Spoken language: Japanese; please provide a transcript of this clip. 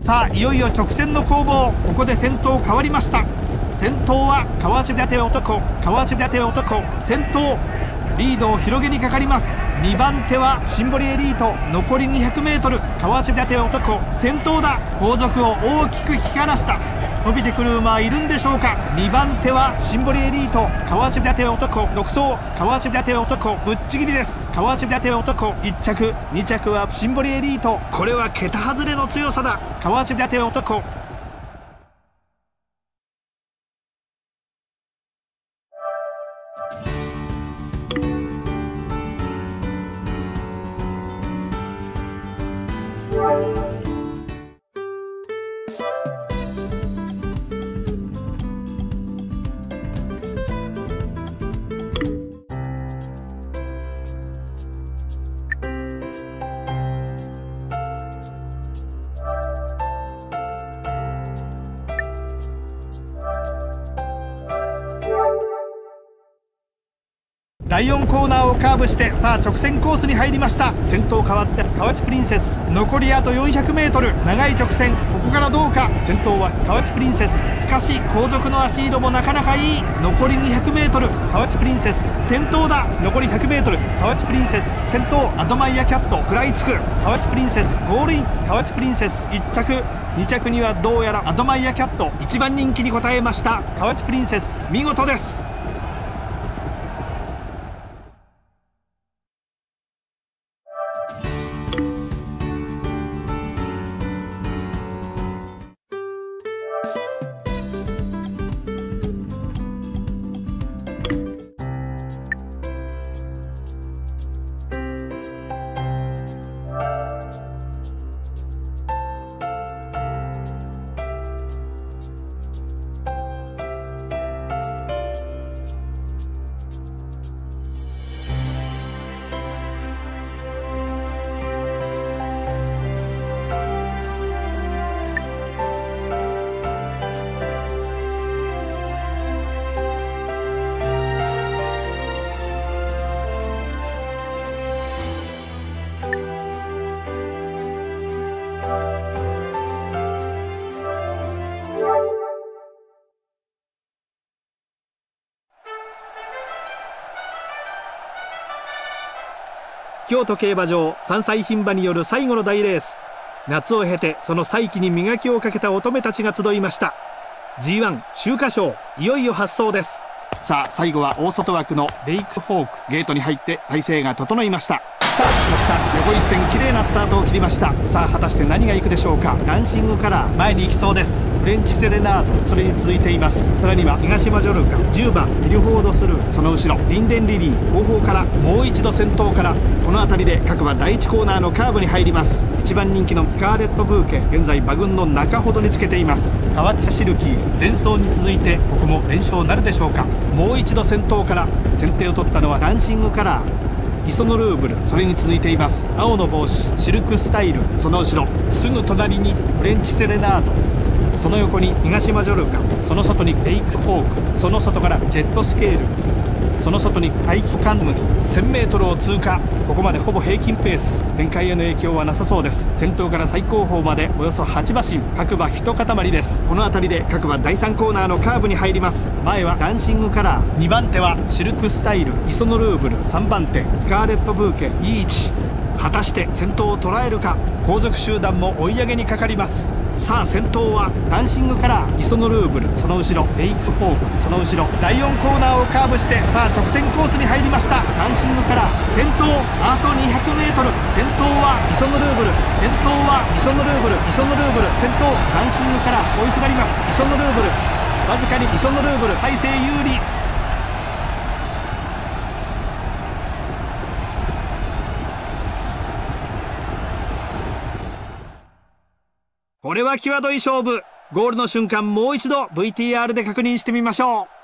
さあいよいよ直線の攻防。ここで先頭変わりました。先頭は川内立男、川内立男先頭、リードを広げにかかります。2番手はシンボリエリート、残り 200m、 川内立男先頭だ。後続を大きく引き離した。伸びてくる馬はいるんでしょうか。2番手はシンボリエリート、川内立男独走、川内立男ぶっちぎりです。川内立男1着、2着はシンボリエリート。これは桁外れの強さだ。川内立男。第4コーナーをカーブして、さあ直線コースに入りました。先頭変わって河内プリンセス、残りあと 400m、 長い直線、ここからどうか。先頭は河内プリンセス、しかし後続の足色もなかなかいい。残り 200m、 河内プリンセス先頭だ。残り 100m、 河内プリンセス先頭、アドマイヤキャット食らいつく。河内プリンセスゴールイン、河内プリンセス1着、2着にはどうやらアドマイヤキャット、1番人気に応えました。河内プリンセス見事です。京都競馬場3歳牝馬による最後の大レース。夏を経てその再起に磨きをかけた乙女たちが集いました。 G1 秋華賞、いよいよ発走です。さあ最後は大外枠のレイクホーク、ゲートに入って体勢が整いました。スタートしました。横一線綺麗なスタートを切りました。さあ果たして何がいくでしょうか。ダンシングカラー前に行きそうです。フレンチセレナード、それに続いています。さらには東マジョルカ、10番エリフォードスルー、その後ろリンデンリリー、後方からもう一度先頭から、この辺りで各馬第1コーナーのカーブに入ります。1番人気のスカーレットブーケ、現在馬群の中ほどにつけています。河内シルキー前走に続いてここも連勝なるでしょうか。もう一度先頭から、先手を取ったのはダンシングカラー、イソノルーブル、それに続いています青の帽子シルクスタイル、その後ろすぐ隣にフレンチセレナード、その横に東マジョルカ、その外にレイクホーク、その外からジェットスケール、その外に排気管麦、 1000m を通過。ここまでほぼ平均ペース、展開への影響はなさそうです。先頭から最後方までおよそ8馬身、各馬一塊です。この辺りで各馬第3コーナーのカーブに入ります。前はダンシングカラー、2番手はシルクスタイル、イソノルーブル、3番手スカーレットブーケ、いい位置。果たして先頭を捉えるか。後続集団も追い上げにかかります。さあ先頭はダンシングカラー、イソノルーブル、その後ろレイクホーク、その後ろ第4コーナーをカーブして、さあ直線コースに入りました。ダンシングカラー先頭、あと 200m、 先頭はイソノルーブル、先頭はイソノルーブル、イソノルーブル先頭、ダンシングカラー追いすがります。イソノルーブルわずかにイソノルーブル体勢有利。これは際どい勝負。ゴールの瞬間もう一度 VTR で確認してみましょう。